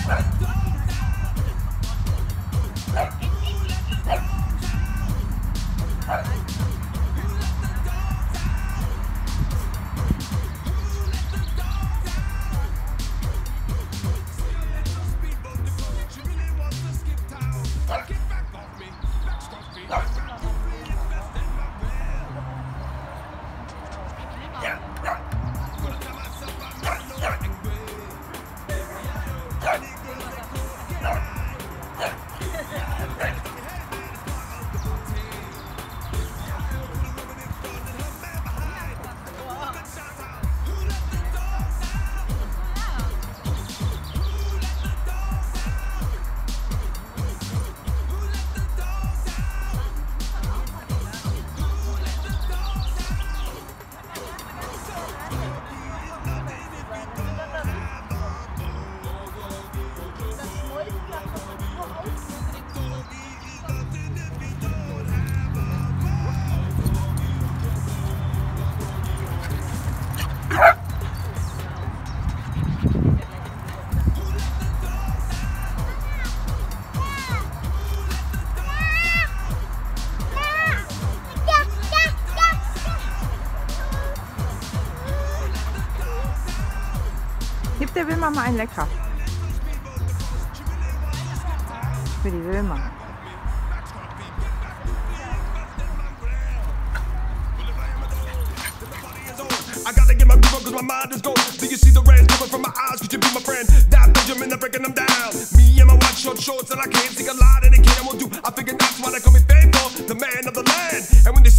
Gib der Wilma mal ein Lecker. Für die Wilma. I gotta get my groove on cause my mind is gold. Do you see the rays coming from my eyes? Could you be my friend? That Benjamin, they're breaking them down. Me and my white short shorts and I can't see a lot in the kid I won't do. I figured that's why they call me faithful, the man of the land. And when they